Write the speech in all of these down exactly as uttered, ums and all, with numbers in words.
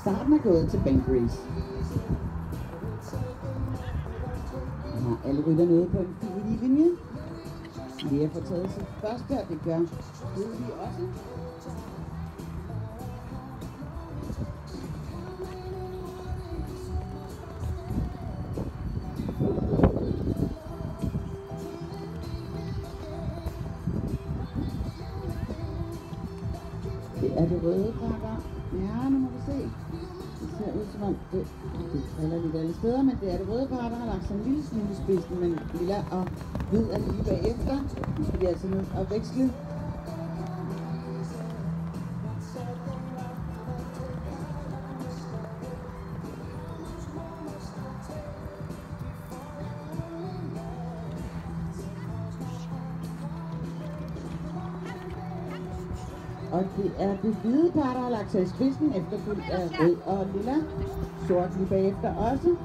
Starten er gået til Bangrace. Nu har alle rytter noget på en fin linje. Lea får taget sit første, og det gør Hedvig også. Det er det røde pakker. Ja, nu må vi se. Det ser ud som om det, det falder lidt alle steder, men det er det røde par, der har lagt sig en lille smule i spidsen, men lilla og hvid er lige bagefter. Nu skal de altså ned og veksle. Og det er det hvide par, der har lagt sig i spidsen, efterfulgt af rød og lilla. Sort lige bagefter også.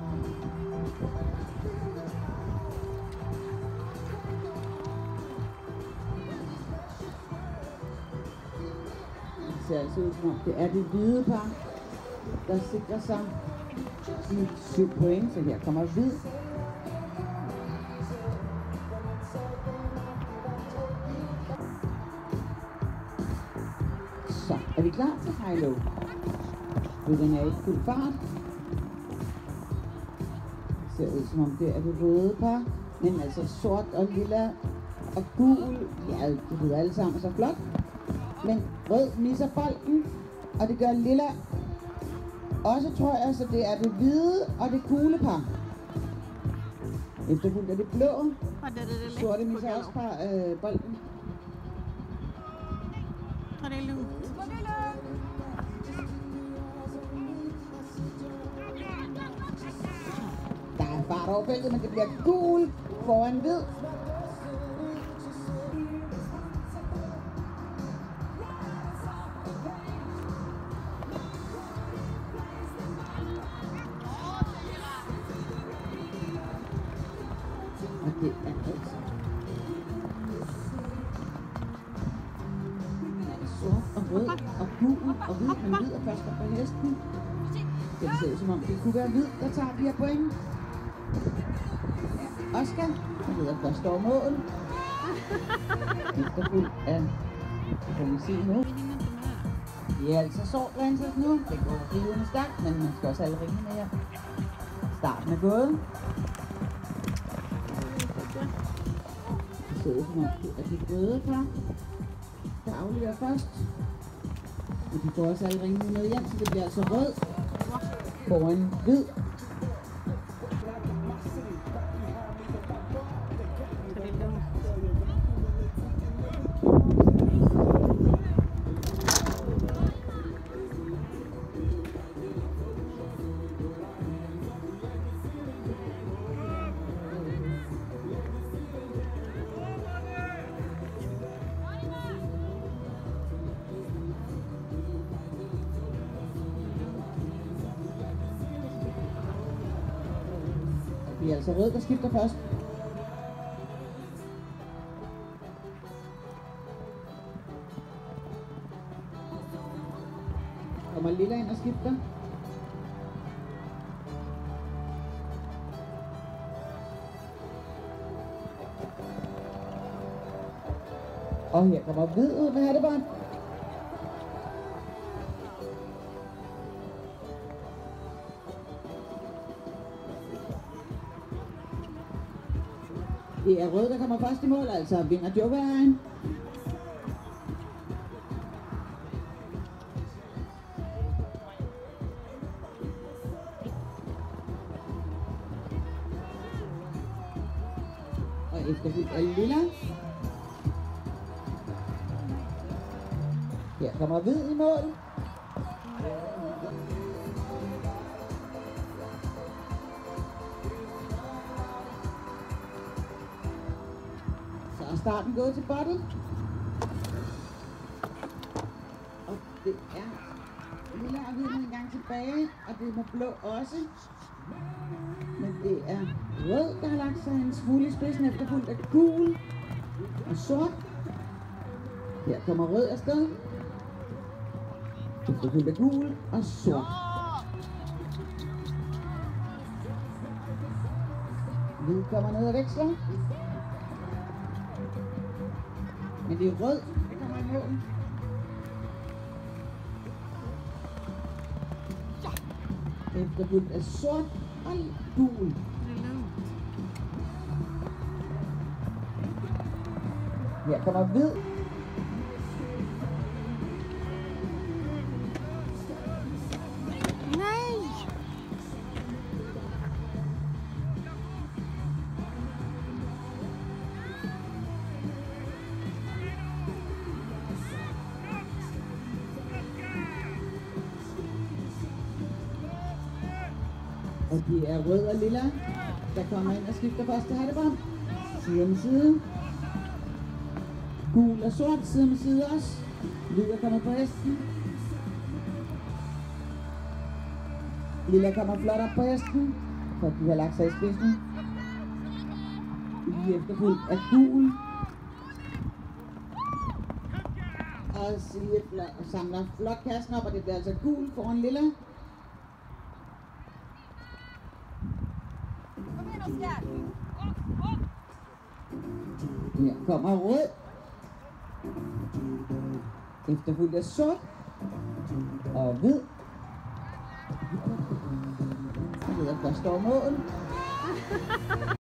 Det ser altså ud som om det er det hvide par, der sikrer sig de syv point, så her kommer hvid. Så er vi klar til high low. Den er i fuld fart. Det ser ud som om det er det røde par, men altså sort og lilla og gul, ja, det ved alle sammen så flot. Men rød misser bolden, og det gør lilla også, tror jeg, så det er det hvide og det gule par. Efterfulgt er det blå. Sorte misser også par øh, bolden. Der er fart over feltet, men det bliver gul foran hvid. Og det er altså sort og rød og gul og hvid, men hvid er først på hesten. Det ser ud som om det kunne være hvid, der tager de her point. Ja, Oscar, jeg ved, at der står mål. Efterfulgt af, det kan vi se nu. Det er altså sort renses nu. Det går rivende stærkt, men man skal også have alle ringene her. Starten er gået. Det ser ud som om det er de røde par, der afleverer først. Og de får også alle ringene med hjem, så det bliver altså rød foran hvid. Det er altså rød, der skifter først. Kommer lilla ind og skifter. Og her kommer hvid ud med hattebånd. Det er rød, der kommer først i mål, altså vinder jokerejen. Og efterfulgt af lilla. Her kommer hvid i mål. Så er starten gået til bottet. Og det er lilla og hvid en gang tilbage, og det må blå også. Men det er rød, der har lagt sig en smule i spidsen, efterfulgt af gul og sort. Her kommer rød afsted. Efterfulgt af gul og sort. Hvid kommer ned og veksler. Men det er rød, der kommer i mål. Efterfulgt af sort og gul. Her kommer hvid. Nej! Og det er rød og lilla, der kommer ind og skifter første hattebånd. Side om side. Gul og sort, side om side også. Hvid er kommet på hesten. Lilla kommer flot op på hesten, for de har lagt sig i spidsen. Lige efterfulgt af gul. Og Silje samler flot kassen op, og det bliver altså gul foran lilla. Her kommer rød. Efterfulgt af sort og hvid. Jeg ved, at der står mål.